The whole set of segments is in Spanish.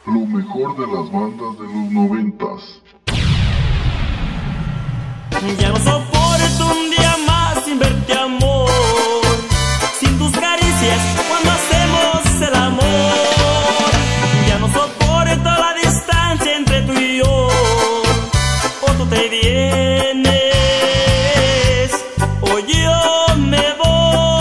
Lo mejor de las bandas de los 90s. Ya no soporto un día más sin verte, amor, sin tus caricias cuando hacemos el amor. Ya no soporto la distancia entre tú y yo, o tú te vienes o yo me voy.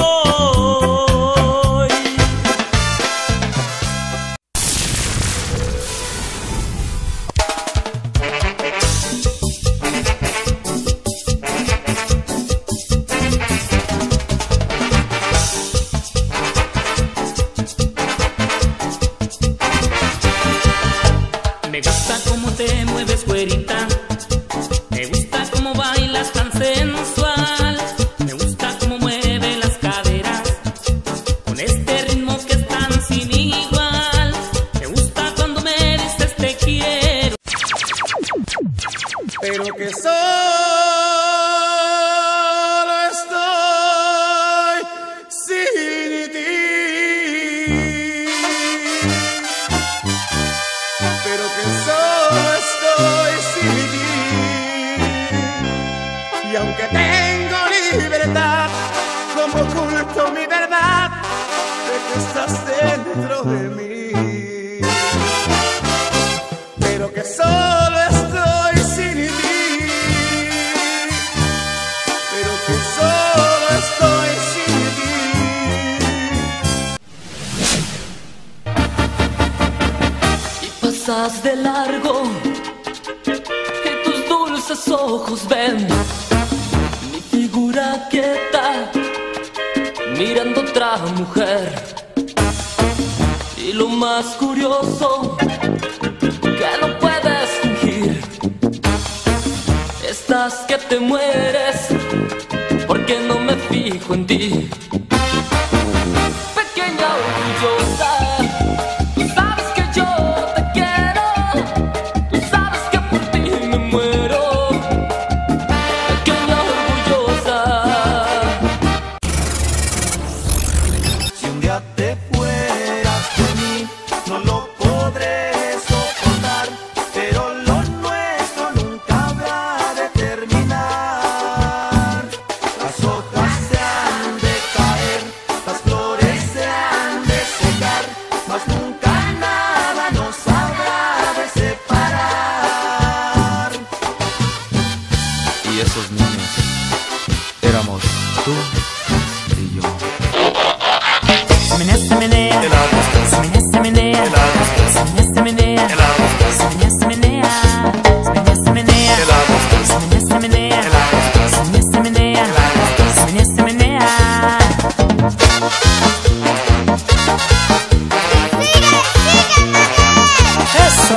Me gusta cómo te mueves, güerita. Me gusta cómo bailas tan sensual. Me gusta cómo mueves las caderas con este ritmo que es tan sin igual. Me gusta cuando me dices te quiero, pero que solo estoy sin ti. Pero que solo estoy sin ti. Y aunque tengo libertad, como oculto mi verdad de que estás dentro de mí. Pero que solo estoy sin ti. Pero que solo estoy sin ti. pasas de largo y tus dulces ojos ven mi figura quieta mirando otra mujer. Y lo más curioso que no puedes fingir, estás que te mueres porque no me fijo en ti. Pequeña orgullosa, tú sabes que yo te quiero, tú sabes que por ti me muero. Pequeña orgullosa. Si un día te fueras de mí, no lo podré soportar, pero lo nuestro nunca habrá de terminar. Las hojas se han de caer, las flores se han de secar, mas nunca nada nos habrá de separar. Y esos niños éramos tú y yo. Semenea, semenea, semenea, semenea, semenea, semenea, semenea, semenea, semenea, semenea, semenea, semenea, semenea, semenea, semenea. Eso.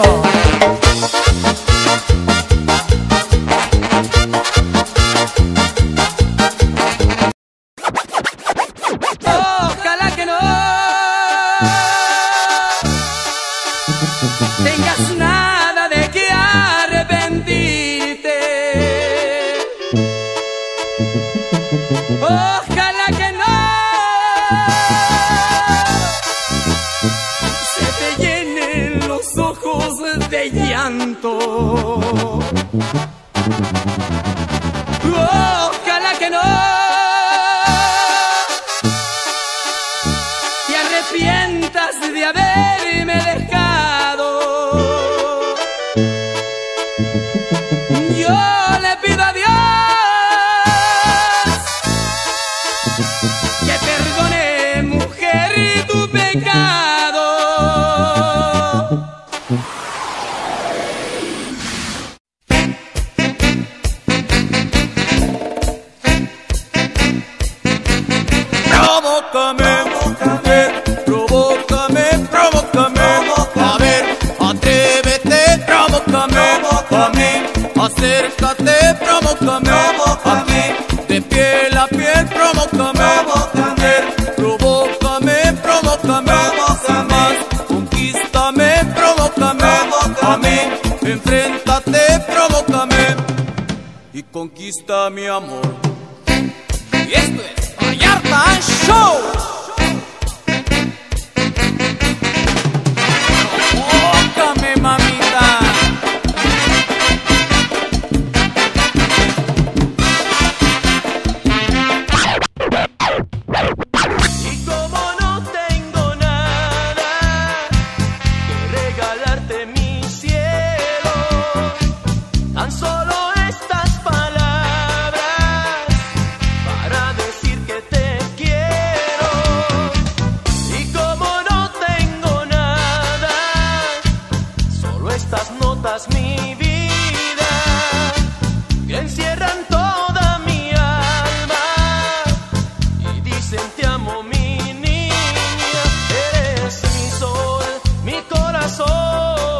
Ojalá que no tengas nada de que arrepentirte. Ojalá que no se te llenen los ojos de llanto. Ojalá que no te arrepientas de haberme dejado. Yo le pido a Dios que perdone, mujer, tu pecado. Provócame, mujer, provócame, provócame. A ver, atrévete, provócame, provócame. Acércate, provócame, provócame. De piel a piel, provócame, provócame. Provócame, provócame, más. Conquístame, provócame, provócame. Enfréntate, provócame y conquista mi amor. Y esto es Vallarta Show. mi vida, que encierran toda mi alma y dicen te amo mi niña, eres mi sol, mi corazón.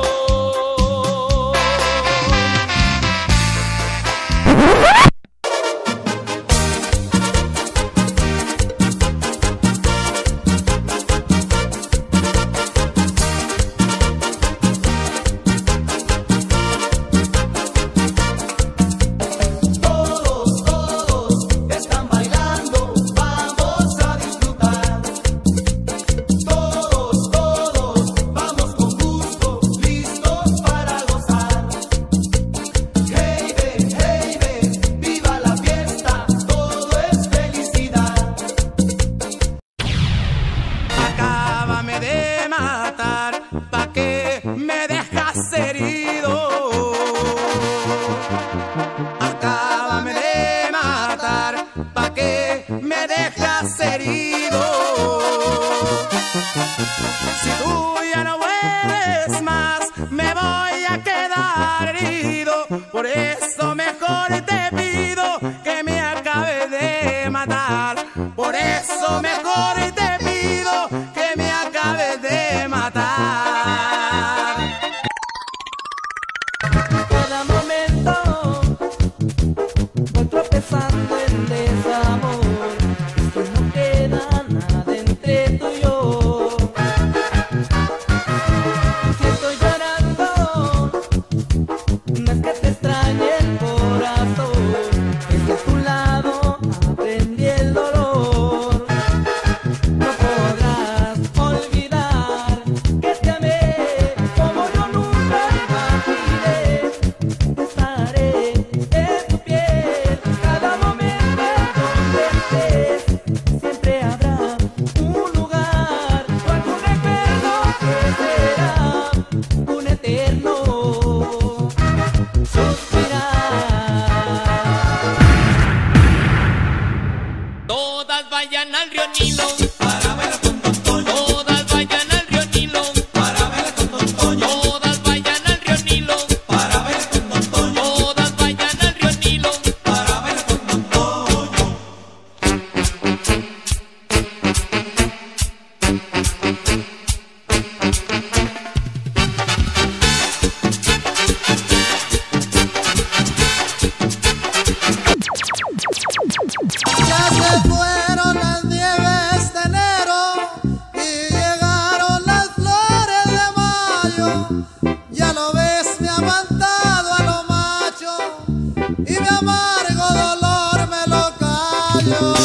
Por eso mejor te pido que me acabes de matar. Por eso mejor te pido que me acabes de matar. Cada momento voy tropezando en desamor, que no queda nada entre tú y yo. Si estoy llorando, no es que te extrañe el corazón, es que a tu lado aprendí el dolor. No podrás olvidar que te amé como yo nunca imaginé. Estaré en tu piel cada momento donde estés. Siempre habrá un lugar o algún recuerdo que será un eterno Todas vayan al río Nilo para bailar con Don Toño. Todas vayan al río Nilo para bailar con Don Toño. Todas vayan al río Nilo para bailar con Don Toño. Todas vayan al río Nilo para bailar con Don Toño. Ya se fueron las nieves de enero y llegaron las flores de mayo. Ya lo ves, me ha aguantado a lo macho y mi amargo dolor me lo callo.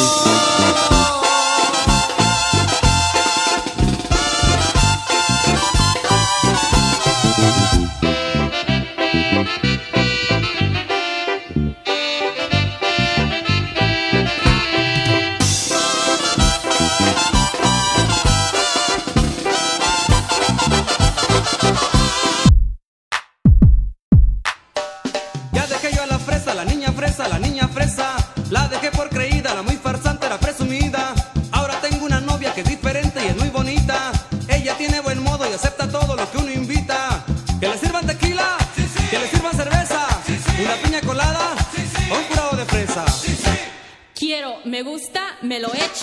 Ya dejé yo a la niña fresa, la dejé por creída, la muy farsante, la presumida. Ahora tengo una novia que es diferente y es muy bonita. Ella tiene buen modo y acepta todo lo que uno invita. Que le sirvan tequila, que le sirvan cerveza, una piña colada o un curado de fresa. Quiero, me gusta, me lo echo.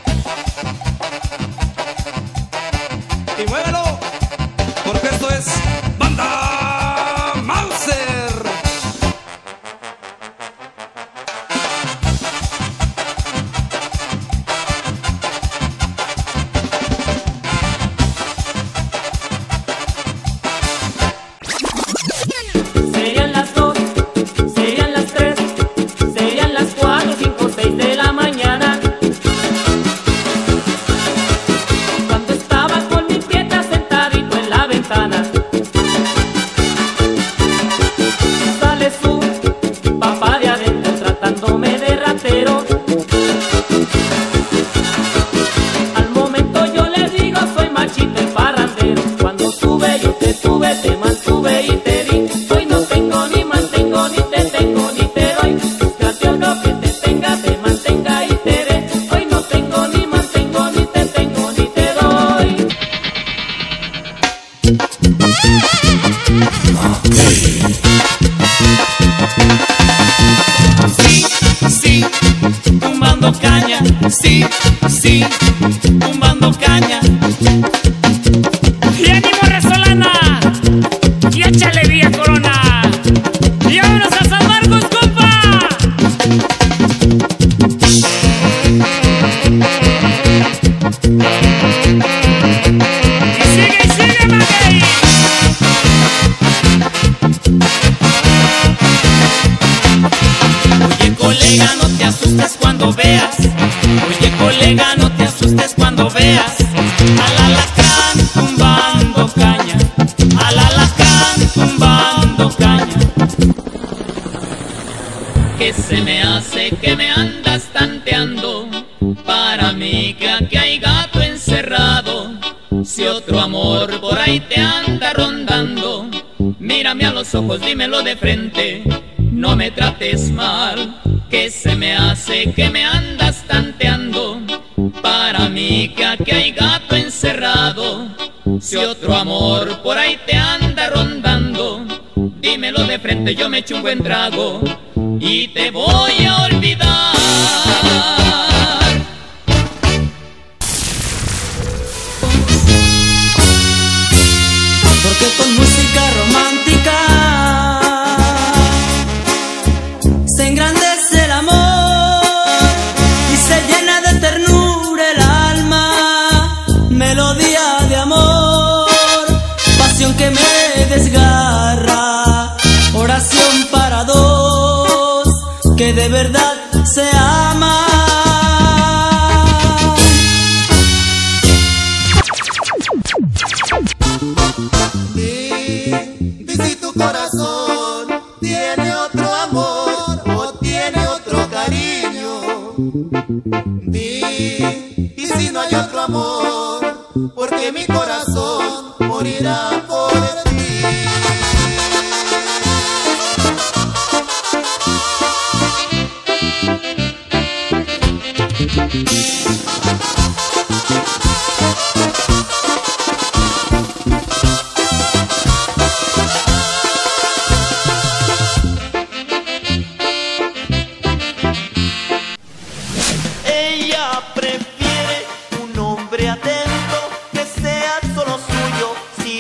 Y muévelo, porque esto es Banda Mauser. Serían las 2, serían las 3, serían las 4, 5, 6 de la mañana. Sí, sí, tumbando caña. Sí, sí, tumbando caña. Y ánimo Resolana, y échale Villa Corona. Y vámonos a San Marcos, compa. Y sigue, Maguey. Oye, colega, no te asustes cuando veas. Oye, colega, no te asustes cuando veas al alacrán tumbando caña, al alacrán tumbando caña. ¿Qué se me hace que me andas tanteando? Para mí que aquí hay gato encerrado. Si otro amor por ahí te anda rondando, mírame a los ojos, dímelo de frente, no me trates mal. ¿Qué se me hace que me andas tanteando? Para mí que aquí hay gato encerrado. Si otro amor por ahí te anda rondando, dímelo de frente, yo me echo un buen trago y te voy a olvidar. Porque con música romántica se engrandece el amor y se llena de ternura el alma. Melodía de amor, pasión que me desgarra, oración para dos que de verdad se aman. Di si tu corazón tiene otro amor o tiene otro cariño. Di, y si no hay otro amor, porque mi corazón morirá por ti. Ella prefiere un hombre atento, que sea solo suyo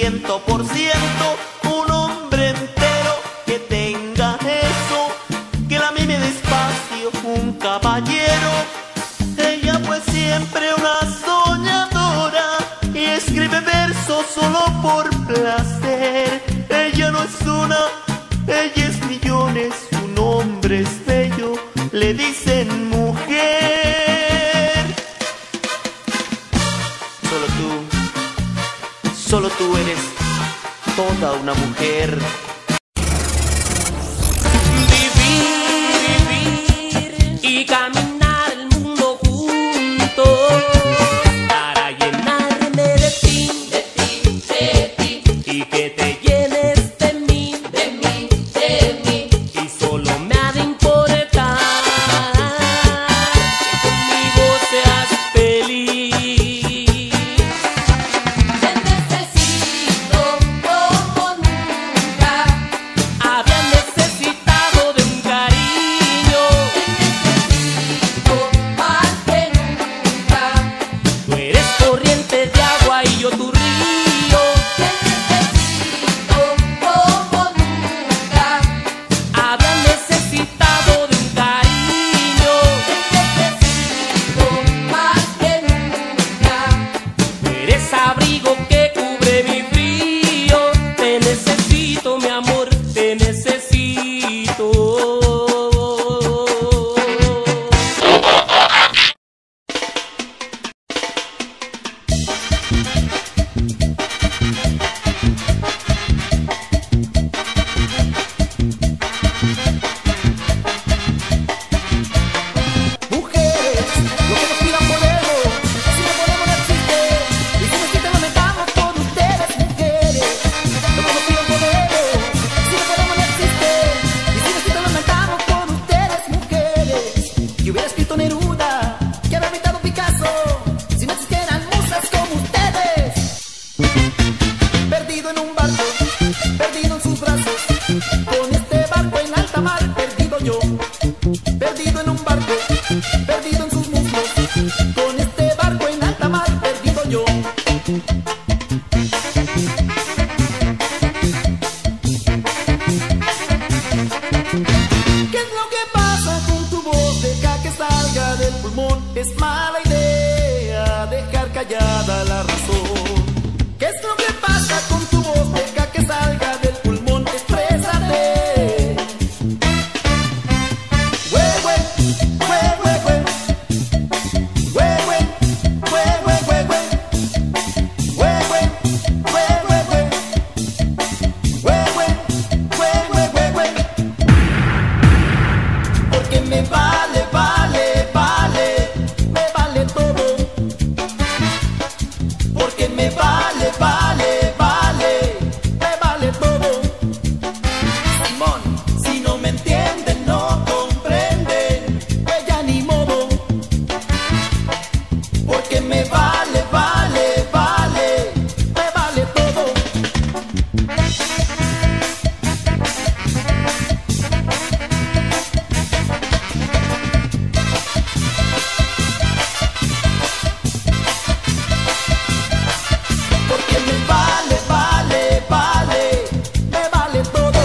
100%, un hombre entero que tenga eso, que la mime despacio, un caballero. Ella pues siempre una soñadora y escribe versos solo por placer. Ella no es una, ella es millones, un hombre es bello, le dicen mujer. Solo tú eres toda una mujer. Vivir y caminar el mundo juntos para llenarme de ti, de ti, de ti, y que te llenes de mí, de mí, de mí, y solo me ha de importar que conmigo seas feliz. Te necesito como nunca. perdido en un barco, perdido en sus brazos, con este barco en alta mar, perdido yo, perdido en un barco, perdido en sus muslos, con este barco en alta mar, perdido yo. ¿Qué es lo que pasa con tu voz? Deja que salga del pulmón. Es mala idea dejar callada la razón. ¿Qué es lo que pasa con tu voz? Deja que salga del pulmón. Exprésate. Güey, güey, güey, güey, güey. Güey, güey, güey, güey, güey, güey. Güey, güey, güey, güey, güey. Güey, güey, güey, güey, güey, güey. Porque me vale, vale, vale, me vale todo. Porque me vale, vale, vale, me vale todo. Simón, si no me entienden, no comprenden, pues ya ni modo. Porque me vale, vale, vale, me vale todo. Porque me vale, vale, vale, me vale todo.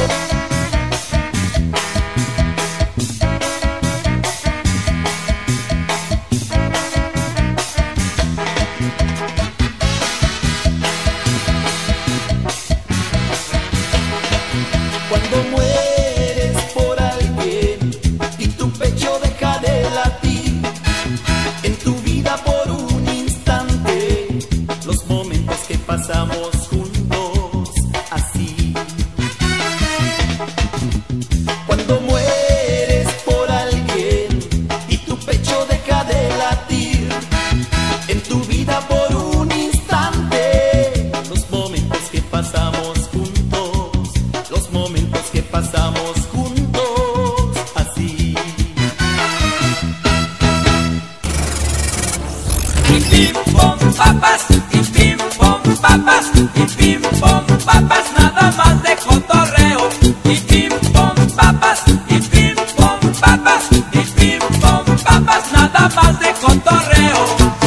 Cuando mueres por alguien y tu pecho deja de latir, en tu vida por un instante, los momentos que pasamos juntos así. Cuando mueres por alguien y tu pecho deja de latir, en tu vida por un instante, los momentos que pasamos juntos, los momentos que pasamos juntos así. Y pim pom papas, y pim pom papas, y pim pom papas, nada más de cotorreo. Y pim pom papas, y pim pom papas, y pim pom papas, nada más de cotorreo.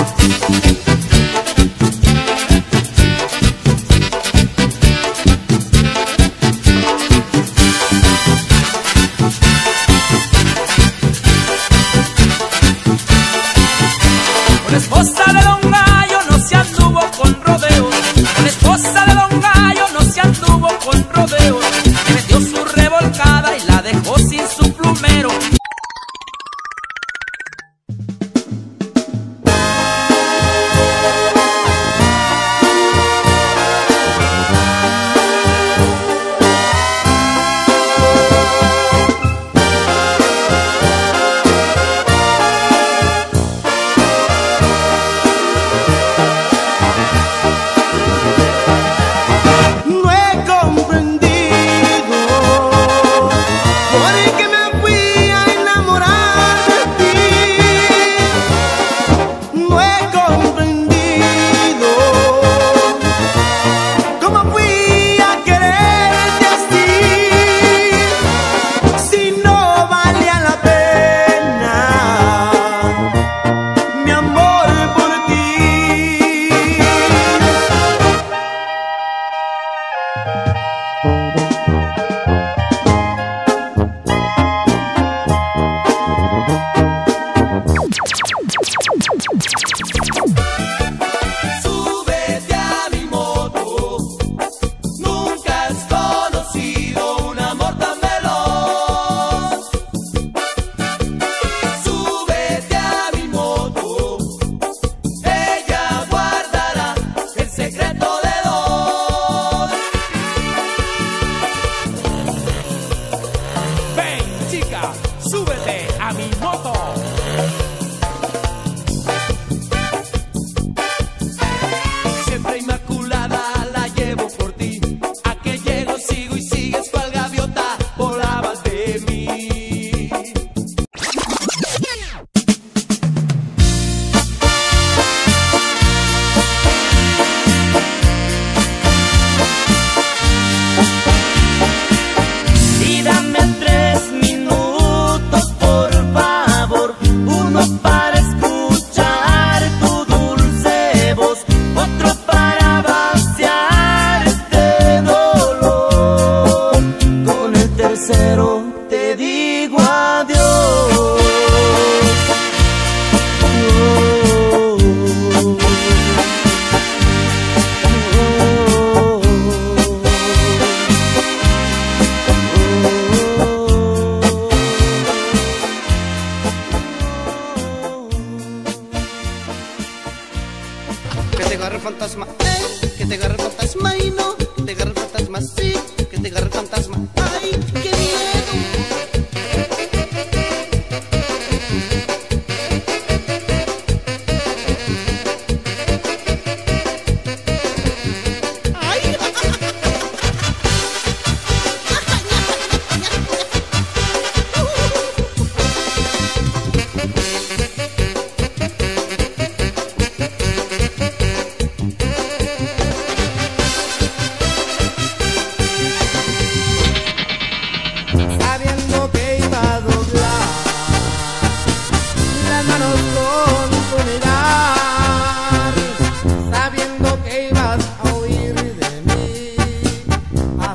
Con la esposa de Don Gallo no se anduvo con rodeos. Con la esposa de Don Gallo no se anduvo con rodeos. Le metió su revolcada y la dejó sin su plumero. No he comprendido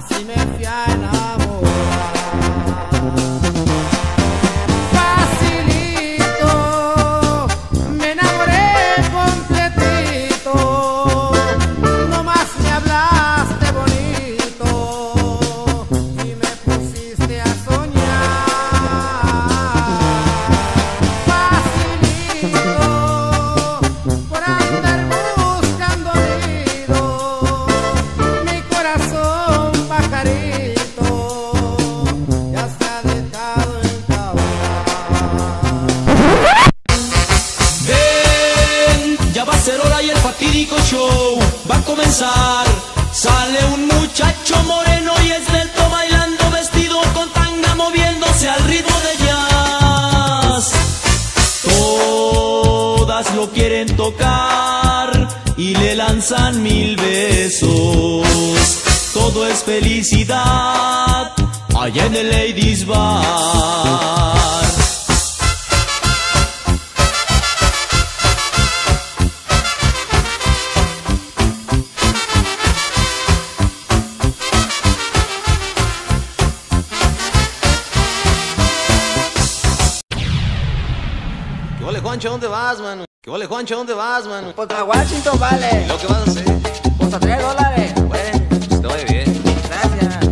así me fui a enamorar. Facilito, me enamoré completito, nomás me hablaste bonito y me pusiste a soñar. Facilito, por andar buscando nido, mi corazón pajarito ya se ha dejado encabrar. Ven, ya va a ser hora y el fatídico show va a comenzar. Sale un muchacho moreno y esbelto bailando vestido con tanga moviéndose al ritmo de jazz. Todas lo quieren tocar y le lanzan 1000 besos. Todo es felicidad allá en el Ladies Bar. ¿Qué vale, Juancho? ¿Dónde vas, mano? ¿Qué vale, Juancho? ¿Dónde vas, mano? Pues a Washington, vale. ¿Y lo que vas a hacer? Pues a $3. Bueno, pues te vaya bien. Gracias.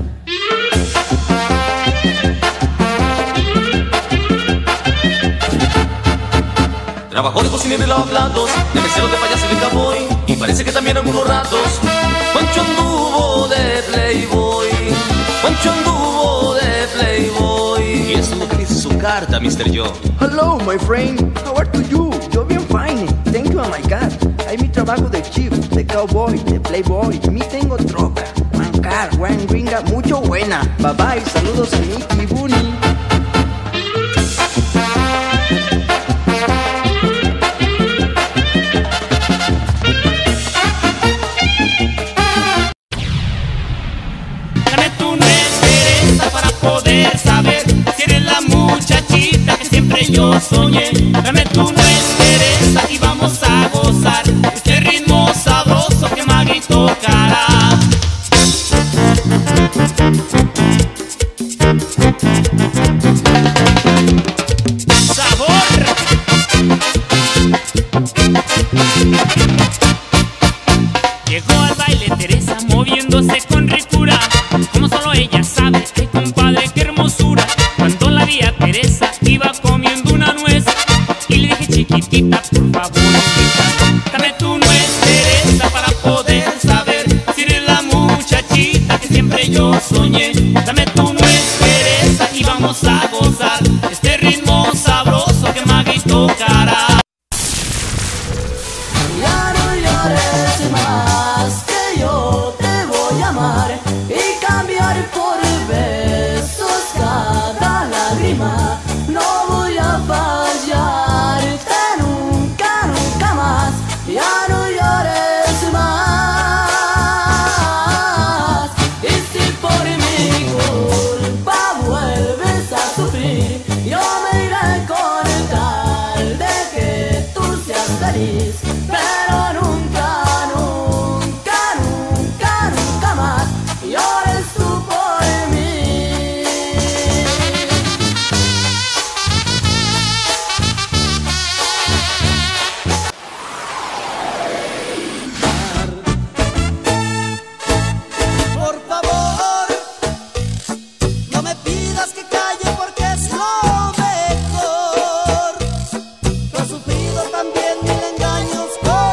Trabajó de cocinero y lavaplatos, de mesero, de payaso y de cowboy, y parece que también algunos ratos. Juancho anduvo de playboy, Juancho anduvo de playboy. Y eso es lo que dice su carta, Mr. Joe. Hello, my friend. How are you? Yo bien fine. Thank you, oh my God. Hay mi trabajo de chief, de cowboy, de playboy. Mi tengo troca, one car, one gringa, mucho buena. Bye bye, saludos a Mickey Booney. Dame tu Teresa para poder saber si eres la muchachita que siempre yo soñé. Dame tu Teresa y vamos a gozar este ritmo sabroso que Maggie tocará. ¡Sabor! Llegó al baile Teresa moviéndose con ricura, como solo ella sabe. Ay, compadre, qué hermosura. Cuando la vi a Teresa iba comiendo una nuez y le dije, chiquitita, por favor, invita. Dame tu nuez, Teresa, para poder saber si eres la muchachita que siempre yo soñé. Dame tu nuez, Teresa, y vamos a gozar este ritmo sabroso que Maggie tocará. Ya no llores más, que yo te voy a amar y cambiar por besos cada lágrima. No voy a fallarte nunca, nunca más. Ya no llores más. Y si por mi culpa vuelves a sufrir, yo me iré con tal de que tú seas feliz. Pero nunca, nunca, nunca, nunca más llores tú por mí. Por favor, no me pidas que calle porque es lo mejor. Tú has sufrido también mil engaños,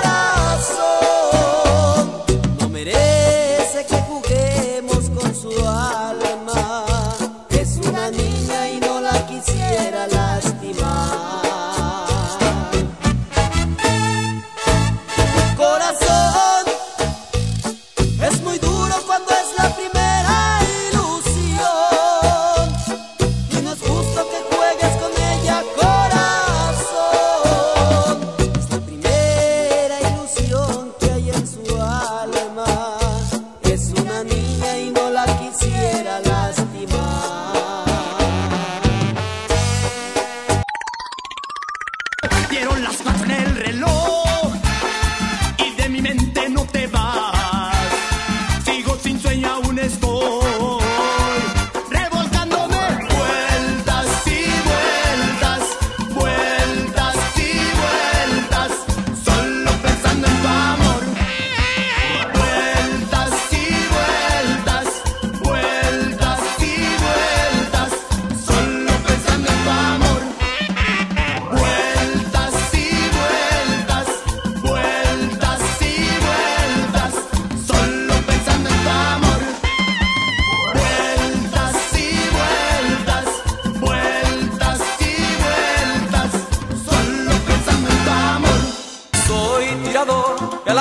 corazón. No merece que juguemos con su alma. Es una niña y no la quisiera lastimar. Corazón, es muy duro cuando es la primera ilusión y no es justo que juegues con ella, corazón. Es la primera ilusión que hay en su alma. Es una niña y no la quisiera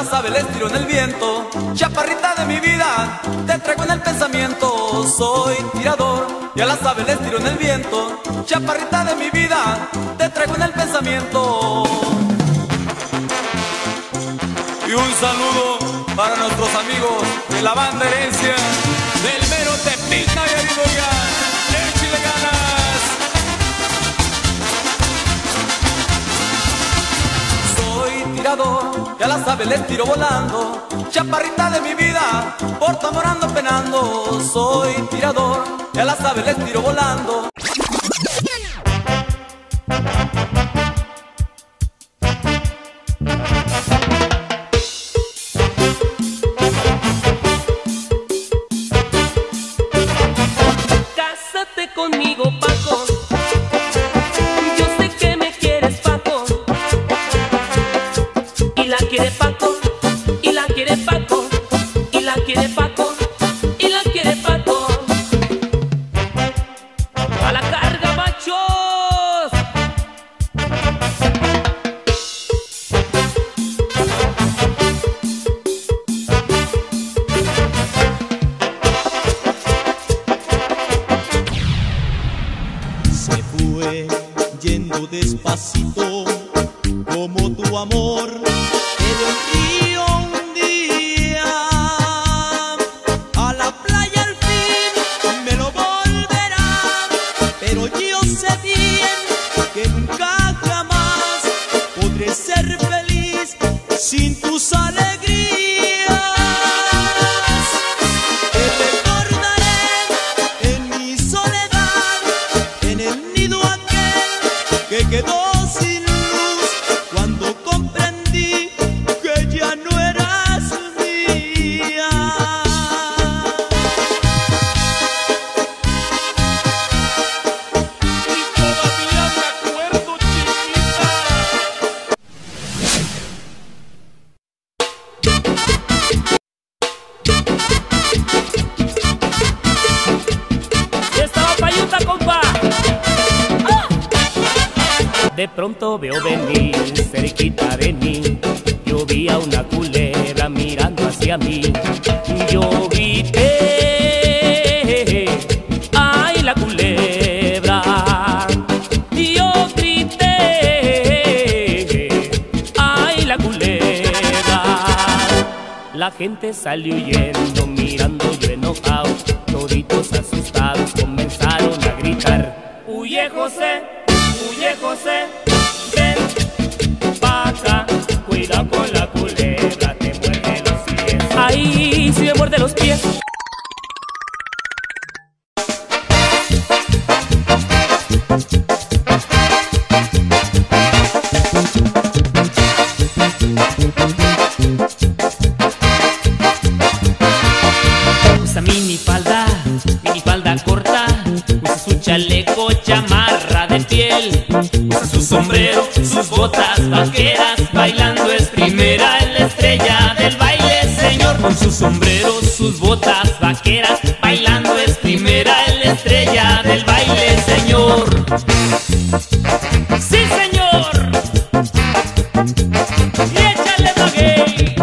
sabe, les tiro en el viento. Chaparrita de mi vida, te traigo en el pensamiento. Soy tirador, ya la sabe, les tiro en el viento. Chaparrita de mi vida, te traigo en el pensamiento. Y un saludo para nuestros amigos de la banda Herencia, del mero Tepic Nayarit, oigan, échale ganas. Soy tirador, ya la sabe, les tiro volando. Chaparrita de mi vida, por tu amor ando penando. Soy tirador, ya la sabe, les tiro volando. Cásate conmigo, Paco. Yo sé que me quieres, Paco. Y la quiere Paco. Y la quiere Paco. Y la quiere Paco. Y la quiere Paco. A la carga, machos. Se fue yendo despacito como tu amor en el río un día. A la playa al fin me lo volverá, pero yo sé bien que nunca jamás podré ser feliz sin tus alegrías. Te recordaré en mi soledad, en el nido aquel que quedó sin luz, cuando comprendí que ya no eras mía. Y todavía me acuerdo, chiquita. Estaba payuta, compa. De pronto veo venir cerquita de mí. Yo vi a una culebra mirando hacia mí. Yo grité, ¡ay, la culebra! Yo grité, ¡ay, la culebra! La gente salió huyendo, mirando yo enojado. Toditos asustados comenzaron a gritar: ¡huye, José! ¡Huye, José! ¡Ven pa' acá! Cuidado con la culebra, te muerde los pies. ¡Ay, si me muerde los pies! Usa minifalda corta. Usa su chaleco, chamarra de piel. Usa su sombrero, sus botas vaqueras. Bailando es primera en la estrella del baile, señor. Con su sombrero, sus botas vaqueras. Bailando es primera en la estrella del baile, señor. ¡Sí, señor! ¡Y échale maguey!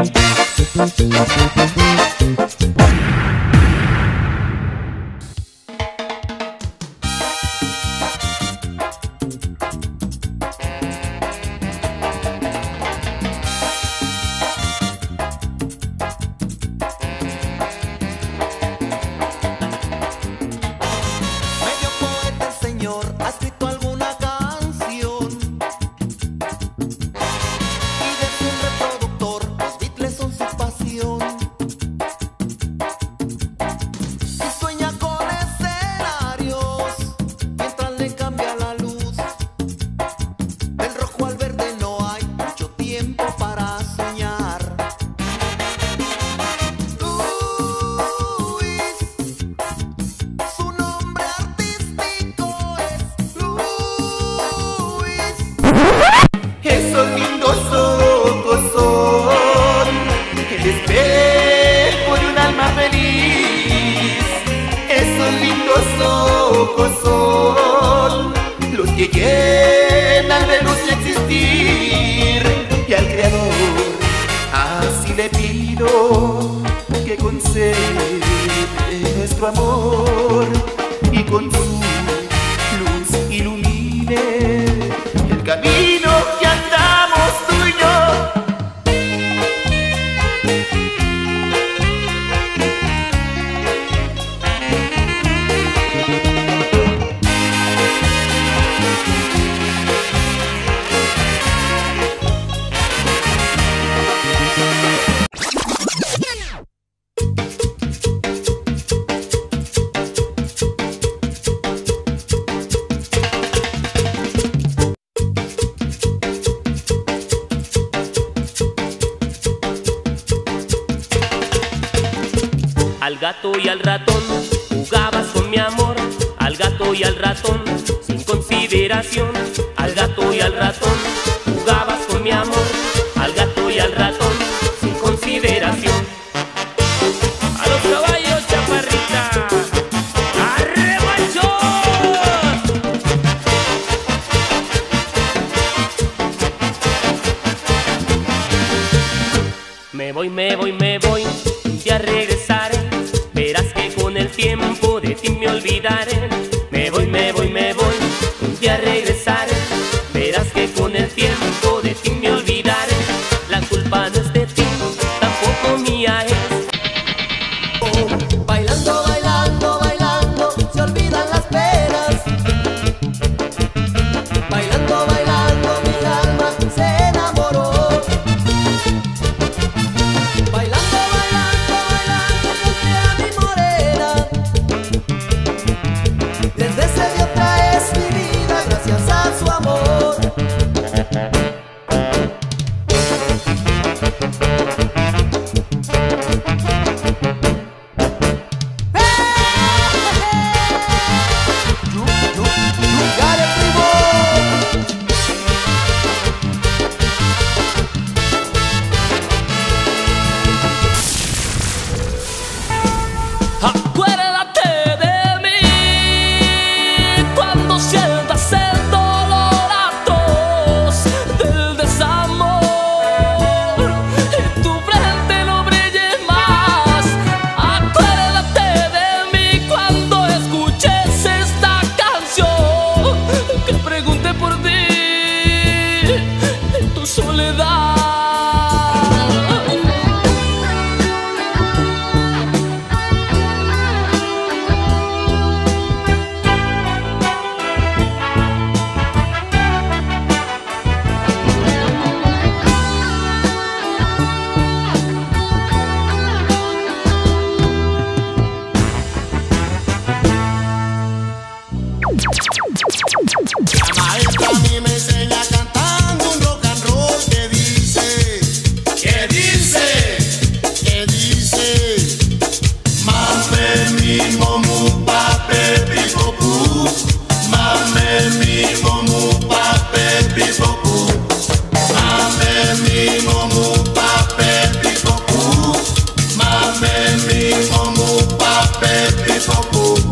con su luz ilumine el camino que andamos tú y yo. Al gato y al ratón jugabas con mi amor, al gato y al ratón sin consideración. Al gato y al ratón jugabas con mi amor, al gato y al ratón sin consideración. A los caballos, chaparrita, ¡arre, machos! Me voy, me voy, me voy, ya regresaré. Verás que con el tiempo de ti me olvidaré. Me voy, me voy, me voy, un día regresaré. Verás que con el tiempo de ti me olvidaré. La culpa no es de ti, tampoco mía es. Bailando, bailando, bailando, se olvidan las penas. Bailando, bailando, mi alma se enamoró. Bailando, bailando, bailando, encontré a mi morena. Desde ese día otra es mi vida, gracias a su amor. Dale, primo. Acuérdate de mí cuando sientas el dolor atroz del desamor y tu frente no brille más. Acuérdate de mí cuando escuches esta canción, que pregunte por ti en tu soledad. La maestra a mí me enseña cantando un rock and roll que dice, que dice, que dice, mame mi momu pape pipopu, mame mi momu pape pipopu, mame mi momu pape pipopu, mame mi momu pape pipopu.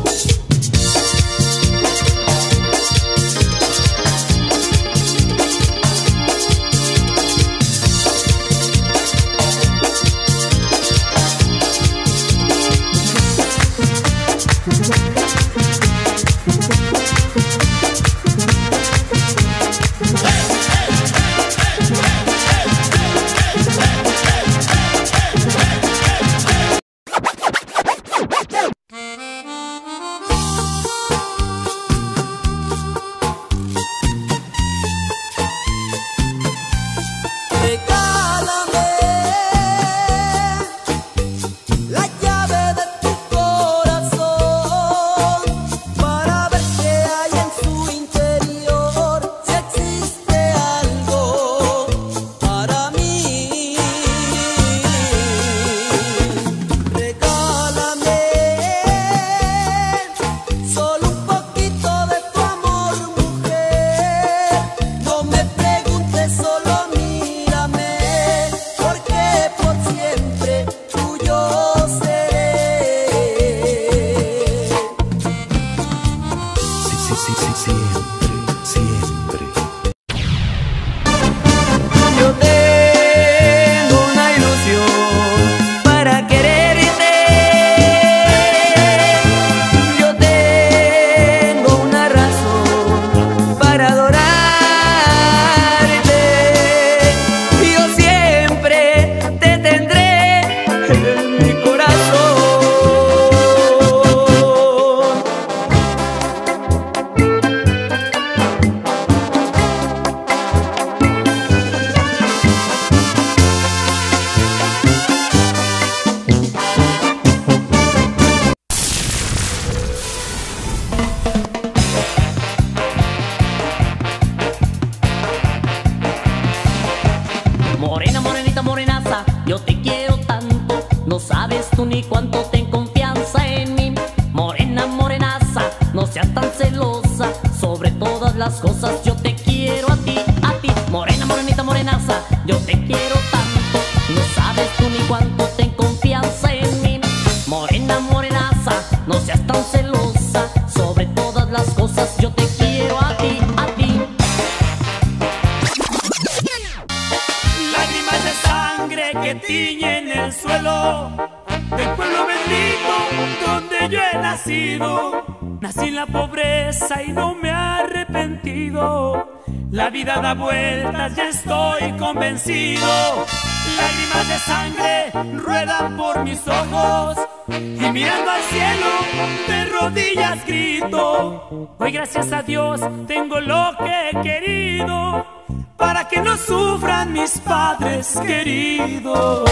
La llave de tu corazón para ver qué hay en su interior, si existe algo para mí. Regálame solo un poquito de tu amor, mujer. No me preguntes, solo mírame, porque por siempre tuyo seré. Siempre. Yo tengo una ilusión para quererte. Yo tengo las cosas. Yo te quiero a ti, morena, morenita, morenaza. Yo te quiero tanto, no sabes tú ni cuánto ten confianza en mí. Morena, morenaza, no seas tan celosa. Sobre todas las cosas yo te quiero a ti, a ti. Lágrimas de sangre que tiñen el suelo del pueblo bendito donde yo he nacido. Nací en la pobreza y no me he arrepentido. La vida da vueltas, ya estoy convencido. Lágrimas de sangre ruedan por mis ojos y mirando al cielo de rodillas grito. Hoy gracias a Dios tengo lo que he querido, para que no sufran mis padres queridos.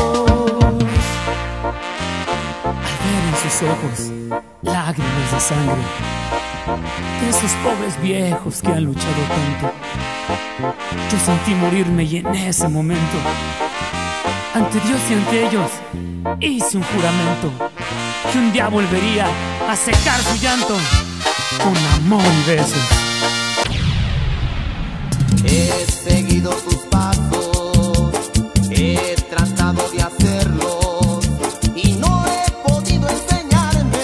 Al ver en sus ojos lágrimas de sangre de esos pobres viejos que han luchado tanto, yo sentí morirme y en ese momento, ante Dios y ante ellos, hice un juramento que un día volvería a secar su llanto con amor y besos. He seguido tus pasos, he tratado de hacerlos y no he podido enseñarme,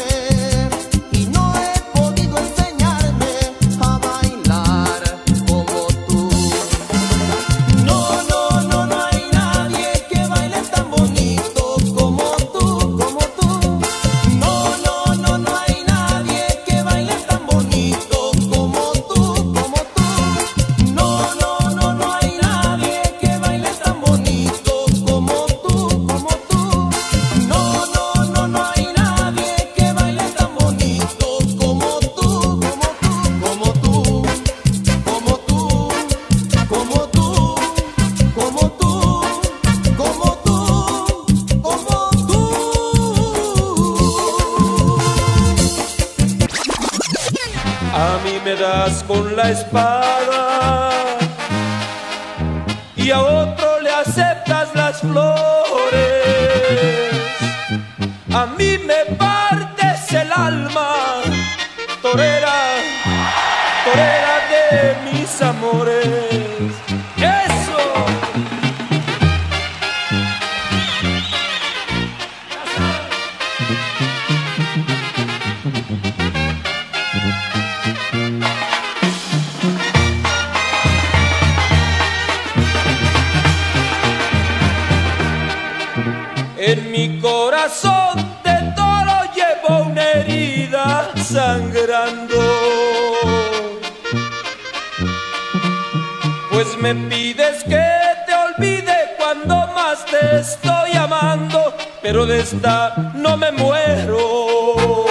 a bailar como tú. No, no, no, no hay nadie que baile tan bonito como tú, como tú. No, no, no, no hay nadie que baile tan bonito como tú, como tú. No, no, no, no hay nadie que baile tan bonito como tú, como tú. No, no, no, no hay nadie que baile tan bonito como tú, como tú, como tú, como tú, como tú, como tú, como tú, como tú. A mí me das con la espada y a otro le aceptas las flores. A mí me partes el alma, torera, torera de mis amores. ¡Eso! En mi corazón de toro llevo una herida sangrando, pues me pides que te olvide cuando más te estoy amando, pero de esta no me muero.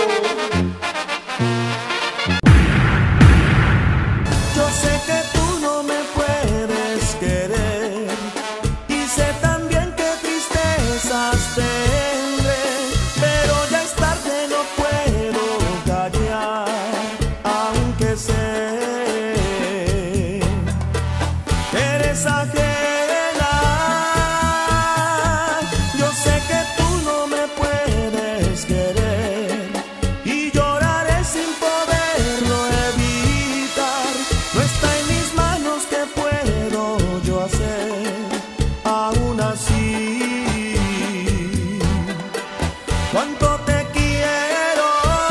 Yo sé que tú no me puedes querer y sé también que tristezas tendré, pero ya es tarde, no puedo callar, aunque sé que eres ajena. Yo sé que tú no me puedes querer y lloraré sin poderlo evitar. No está en mis manos, ¿qué puedo yo hacer? Aún así, cuánto te quiero.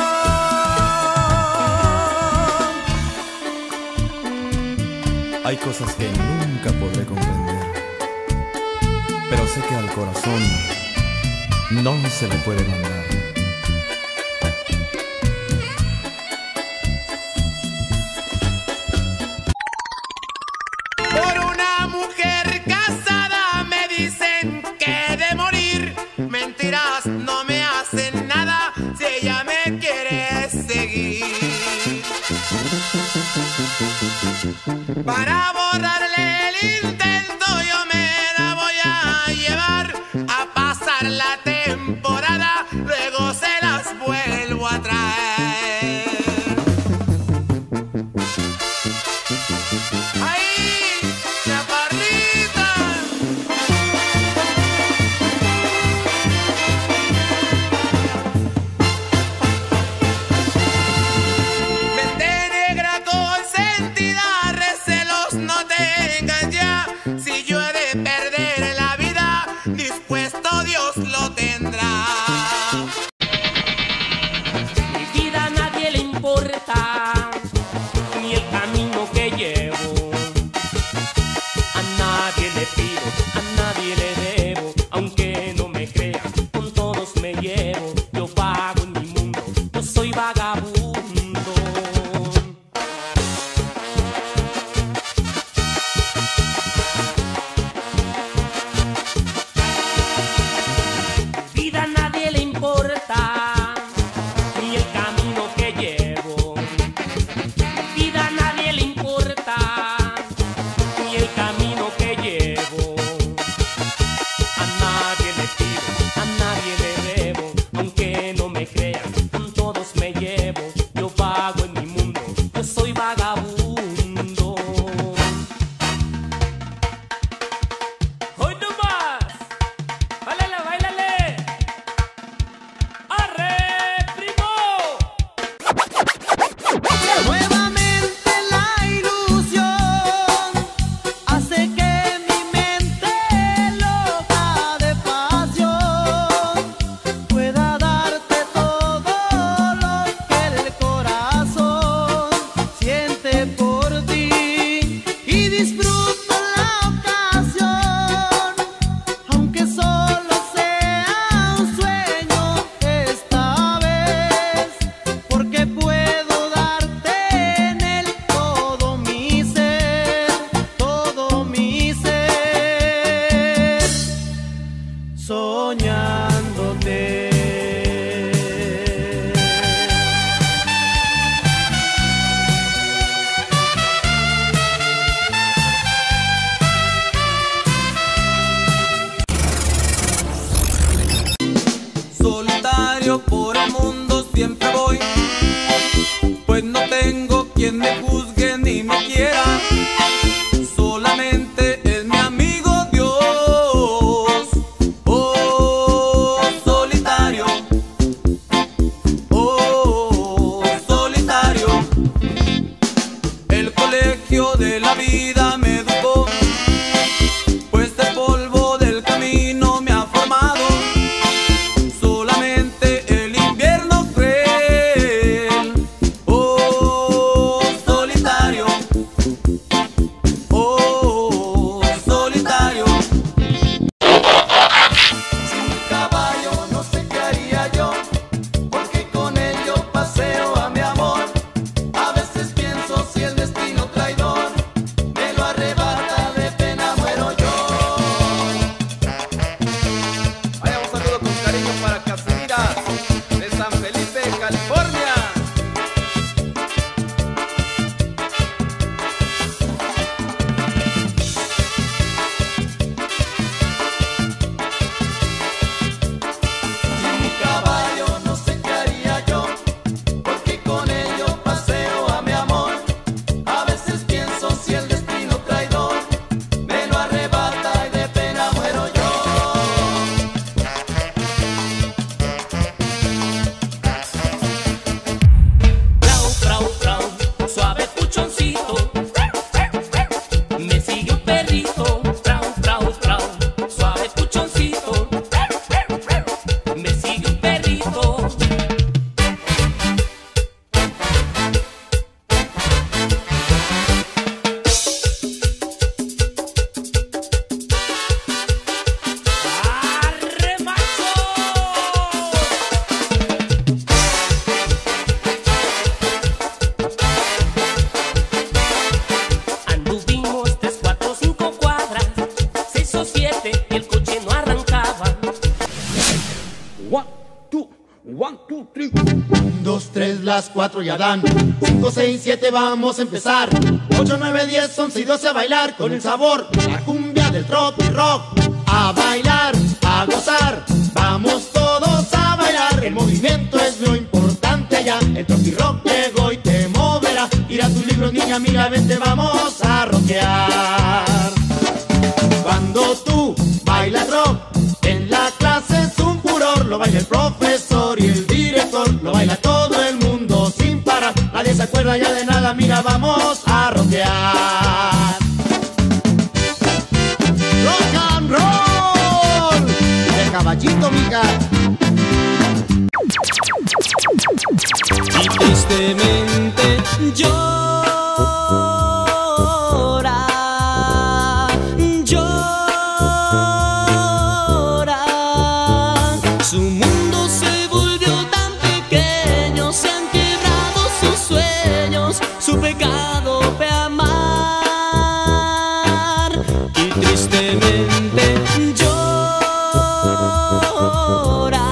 Hay cosas que nunca podré comprender, pero sé que al corazón no se le puede mandar. Por una mujer casada me dicen que he de morir. Mentiras no me hacen nada si ella me quiere seguir. Para borrarle el intento yo me la voy a llevar a pasar la temporada, luego se las vuelvo a traer. ¡Ay, chaparrita! Vente negra consentida, vagabundo. Vida a nadie le importa, ni el camino que llevo. Vida a nadie le importa, ni el camino que llevo. A nadie le pido, a nadie le debo, aunque no me crean, con todos me llevo. Yo vago en mi mundo, yo soy vagabundo. ¡Hoy no más! ¡Báilale, báilale! ¡Arre, primo! Nuevamente la ilusión hace que mi mente loca de pasión pueda darte todo lo que el corazón siente por ti y disfruto la ocasión, aunque solo sea un sueño esta vez, porque puedo darte en él todo mi ser, soñándote. Solitario por el mundo siempre voy, pues no tengo quien me juzgue ni me quiera. Solamente es mi amigo Dios. Oh, solitario. Oh, solitario. El colegio de la vida me educó, pues el polvo del camino me ha formado. Solamente el invierno cruel. Oh, solitario. Oh, solitario. Sin mi caballo no sé qué haría yo, porque con él yo paseo a mi amor. A veces pienso si el destino traidor me lo arrebata, de pena muero yo. Vaya, un saludo con cariño para Casimira de San Felipe, California. Sin mi caballo no sé qué haría yo, porque con él yo paseo a mi amor. A veces pienso si el destino traidor me lo arrebata y de pena muero yo. Trau, trau, trau, suave puchoncito. Me sigue un perrito. Trau, trau, trau, suave puchoncito. Me sigue un perrito. ¡Arre, macho! Anduvimos 3, 4, 5 cuadras, 6 o 7 y el coche no arrancaba. 1, 2, 3. 2, 3, las 4 ya dan. 5, 6, 7, vamos a empezar. 8, 9, 10, 11 y 12 a bailar con el sabor, la cumbia del tropi rock. A bailar, a gozar, vamos todos a bailar. El movimiento es lo importante allá. El tropi rock llegó y te moverá. Ir a tus libros, niña, mira, vente, vamos a rockear. Cuando tú bailas rock, en la clase es un furor. Lo baila el profesor y el director, lo baila todo el mundo sin parar. Nadie se acuerda ya de nada, mira, vamos a rockear. Rock and roll, el caballito, mija. Y tristemente llora, llora. Su mundo se volvió tan pequeño, se han quebrado pecado fue amar y tristemente llora,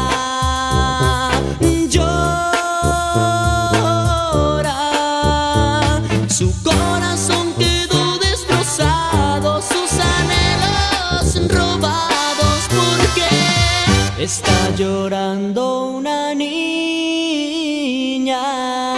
llora. Su corazón quedó destrozado, sus anhelos robados, porque está llorando una niña.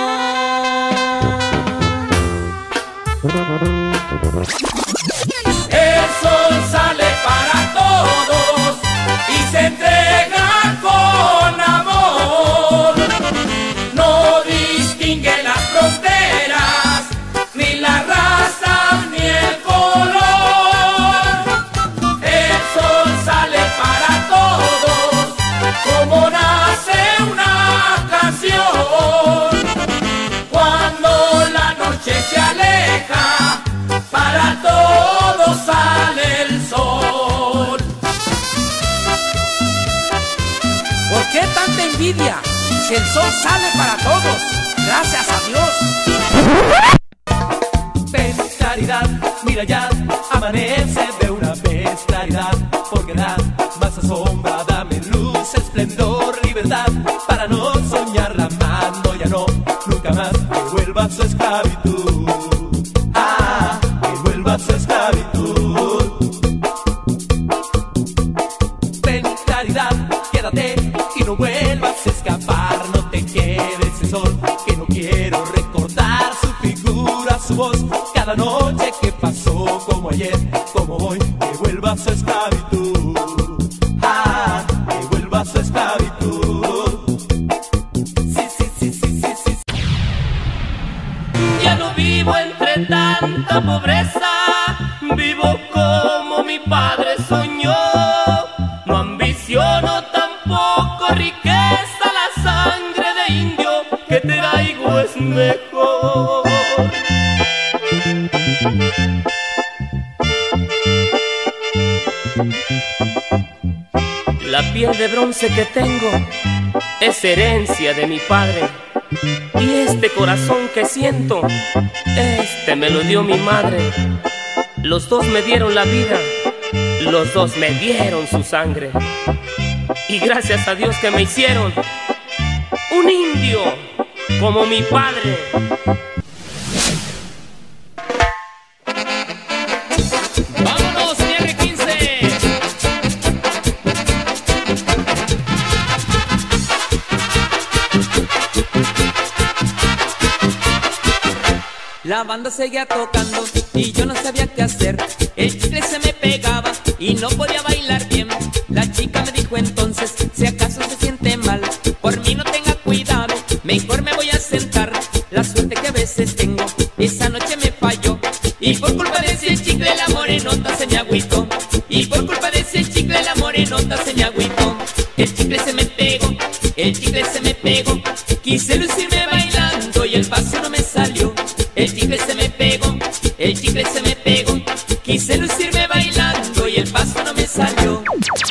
El sol sale para todos y se entrega con amor. No distingue las fronteras, ni la raza, ni el color. El sol sale para todos, como nace una canción. Cuando la noche se aleja, para todos sale el sol. ¿Por qué tanta envidia? Si el sol sale para todos, gracias a Dios. Ven, claridad, mira ya, amanece de una vez, claridad, porque da más sombra, dame luz, esplendor, libertad, para no soñar la mano, ya no, nunca más, que vuelva a su esclavitud. Ah, que vuelva a su esclavitud. Ven, claridad, quédate y no vuelvas a escapar, no te quedes el sol, que no quiero recordar su figura, su voz, cada noche que pasó, como ayer, como hoy, que vuelva a su esclavitud. Ah, que vuelva a su esclavitud. Sí, sí, sí, sí, sí, sí. Ya no vivo entre tanta pobreza, vivo como mi padre soñó. No ambiciono tampoco riqueza, la sangre de indio que traigo es mejor. La piel de bronce que tengo es herencia de mi padre, y este corazón que siento, este me lo dio mi madre. Los dos me dieron la vida, los dos me dieron su sangre, y gracias a Dios que me hicieron un indio como mi padre. ¡Vámonos, R15! La banda seguía tocando y yo no sabía qué hacer. El chicle se me pegaba y no podía bailar bien. La chica me dijo entonces, si acaso se siente mal, por mí no tenga cuidado, mejor me voy a sentar. La suerte que a veces tengo, esa noche me falló, y por culpa de ese chicle la morenota se me agüitó. Y por culpa de ese chicle la morenota se me agüitó. El chicle se me pegó, el chicle se me pegó. Quise lucirme bailando y el paso no me salió. El chicle se me pegó, el chicle se me pegó. Quise lucirme bailando y el paso no me salió.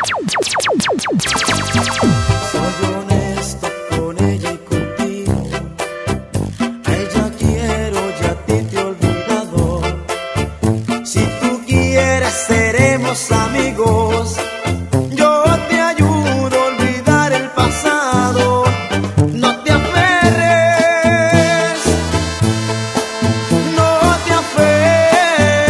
Soy honesto con ella y contigo. A ella quiero y a ti te he olvidado. Si tú quieres seremos amigos. Yo te ayudo a olvidar el pasado. No te aferres, no te aferres.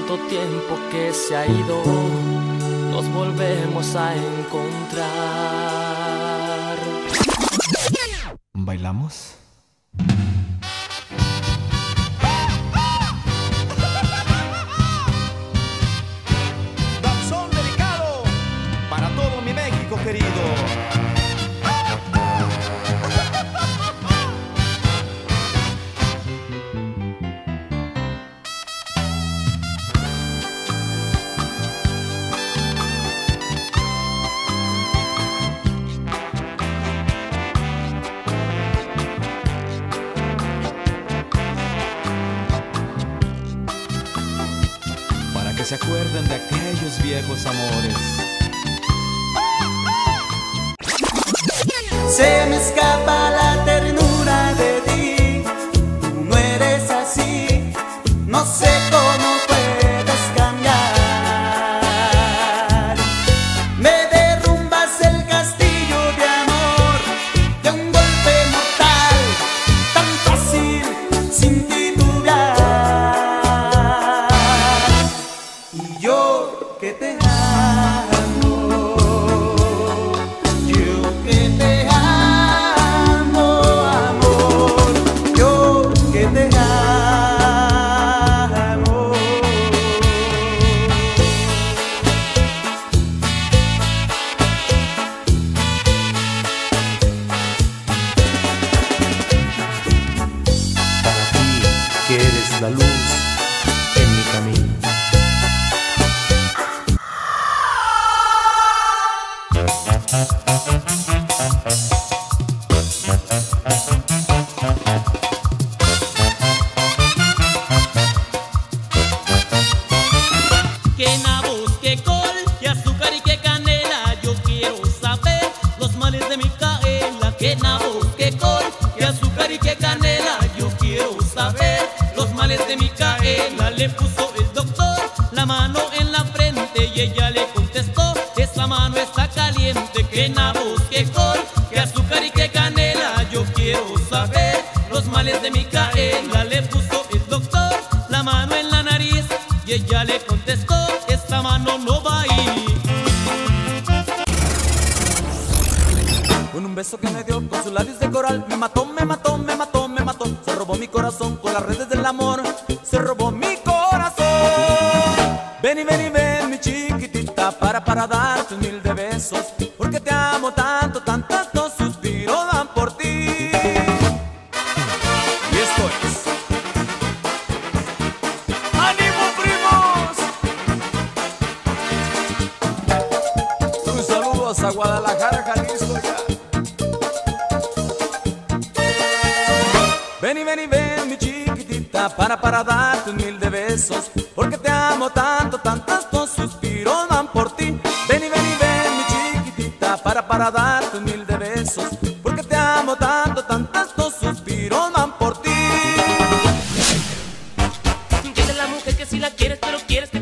tanto tiempo que se ha ido, nos volvemos a encontrar. ¿Bailamos? Danzón delicado para todo mi México querido. Se acuerden de aquellos viejos amores. Se me escapa la ternura de ti, tú no eres así, no sé cómo puedes cambiar. Me derrumbas el castillo de amor de un golpe mortal, tan fácil, sin titubear. Yo que te amo, yo que te amo, amor, yo que te amo. Para ti, que eres la luz en mi camino. Que nabos, que col, que azúcar y que canela, yo quiero saber los males de Micaela. Que nabos, que col, que azúcar y que canela, yo quiero saber los males de Micaela. Le puso el doctor la mano en la frente y ella le contestó, esa mano está caliente. Que nabos, que col, que azúcar y que canela, yo quiero saber los males de Micaela. Le puso el doctor la mano en la nariz y ella le contestó, esta mano no va a ir. Con un beso que me dio con sus labios de coral, me mató, me mató, me mató, me mató. Se robó mi corazón con las redes del amor, se robó mi corazón. Ven y ven y ven, mi chiquitita, para darte humilde besos, porque te amo tanto, tanto, tantos suspiros dan por ti. Y esto es ¡Ánimo, primos! Un saludo a Guadalajara, Jalisco ya. Ven y ven y ven, mi chiquitita, para darte humilde besos, porque te amo tanto, tantos suspiros dan por ti. Ven y ven, mi chiquitita, para darte humilde besos, porque te amo tanto, tantos suspiros dan por ti. ¿Quién es la mujer que si la quieres, pero quieres